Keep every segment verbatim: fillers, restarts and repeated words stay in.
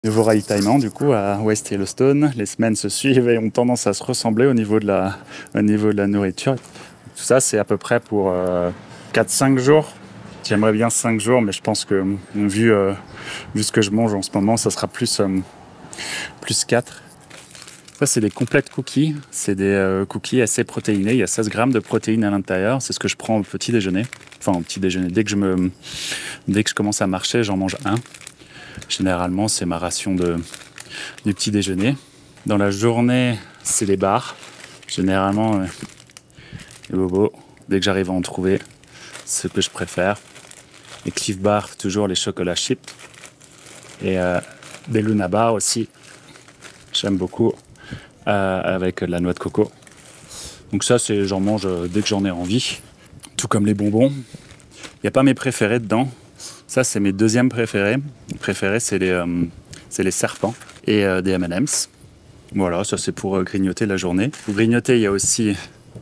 Nouveau ravitaillement du coup à West Yellowstone. Les semaines se suivent et ont tendance à se ressembler au niveau de la, au niveau de la nourriture. Tout ça, c'est à peu près pour euh, quatre cinq jours. J'aimerais bien cinq jours, mais je pense que vu, euh, vu ce que je mange en ce moment, ça sera plus, euh, plus quatre. Ça, c'est des complètes cookies. C'est des euh, cookies assez protéinés. Il y a seize grammes de protéines à l'intérieur. C'est ce que je prends au petit déjeuner. Enfin, au petit déjeuner. Dès que je, me, dès que je commence à marcher, j'en mange un. Généralement, c'est ma ration de, du petit déjeuner. Dans la journée, c'est les bars. Généralement, euh, les bobos, dès que j'arrive à en trouver, c'est ce que je préfère. Les Cliff Bars, toujours les chocolats chips. Et euh, des Luna Bars aussi. J'aime beaucoup. Euh, avec de la noix de coco. Donc ça, c'est, j'en mange dès que j'en ai envie. Tout comme les bonbons. Il n'y a pas mes préférés dedans. Ça, c'est mes deuxièmes préférés. Mes préférés, c'est les, euh, c'est les serpents et euh, des M and M's. Voilà, ça c'est pour euh, grignoter la journée. Pour grignoter, il y a aussi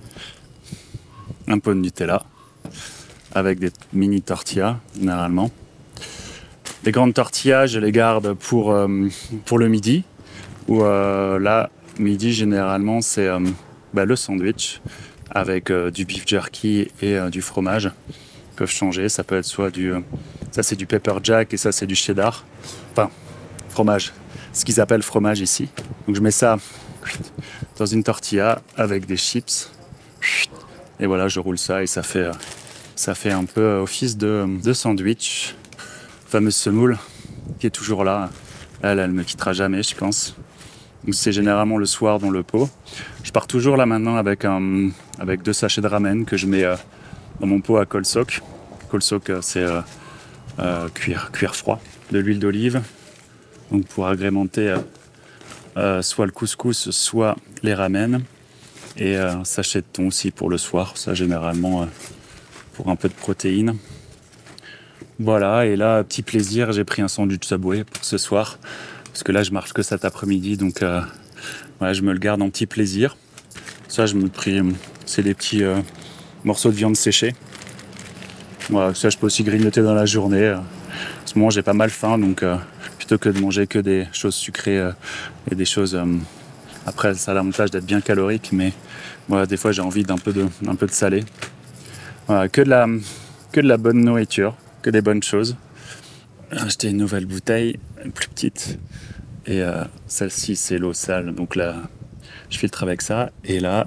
un pot de Nutella avec des mini tortillas, généralement. Les grandes tortillas, je les garde pour, euh, pour le midi. Ou euh, là, midi, généralement, c'est euh, bah, le sandwich avec euh, du beef jerky et euh, du fromage. Ils peuvent changer, ça peut être soit du... Euh, ça, c'est du pepper jack et ça, c'est du cheddar. Enfin, fromage. Ce qu'ils appellent fromage ici. Donc, je mets ça dans une tortilla avec des chips. Et voilà, je roule ça et ça fait, ça fait un peu office de, de sandwich. La fameuse semoule qui est toujours là. Elle, elle me quittera jamais, je pense. Donc c'est généralement le soir dans le pot. Je pars toujours là maintenant avec, un, avec deux sachets de ramen que je mets euh, dans mon pot à kolsok. Kolsok, euh, c'est euh, euh, cuire, cuire froid. De l'huile d'olive. Donc pour agrémenter euh, euh, soit le couscous, soit les ramen. Et euh, un sachet de thon aussi pour le soir. Ça généralement euh, pour un peu de protéines. Voilà, et là, petit plaisir, j'ai pris un sandwich Subway pour ce soir. Parce que là, je marche que cet après-midi, donc euh, ouais, je me le garde en petit plaisir. Ça, je me prie, c'est des petits euh, morceaux de viande séchée. Voilà, ça, je peux aussi grignoter dans la journée. En ce moment, j'ai pas mal faim, donc euh, plutôt que de manger que des choses sucrées euh, et des choses... Euh, après, ça a l'avantage d'être bien calorique, mais voilà, des fois, j'ai envie d'un peu de, d'un peu de salé. Voilà, que de la, que de la bonne nourriture, que des bonnes choses. J'ai acheté une nouvelle bouteille, plus petite. Et euh, celle-ci, c'est l'eau sale. Donc là, je filtre avec ça. Et là,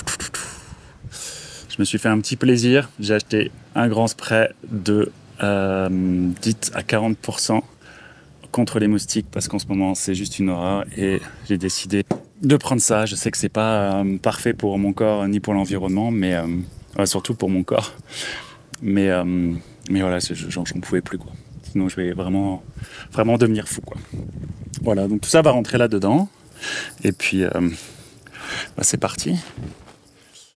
je me suis fait un petit plaisir. J'ai acheté un grand spray de euh, dit à quarante pour cent contre les moustiques parce qu'en ce moment, c'est juste une horreur. Et j'ai décidé de prendre ça. Je sais que c'est pas euh, parfait pour mon corps ni pour l'environnement, mais euh, ouais, surtout pour mon corps. Mais, euh, mais voilà, j'en pouvais plus, quoi. Sinon, je vais vraiment, vraiment devenir fou, quoi. Voilà, donc tout ça va rentrer là-dedans. Et puis, euh, bah, c'est parti.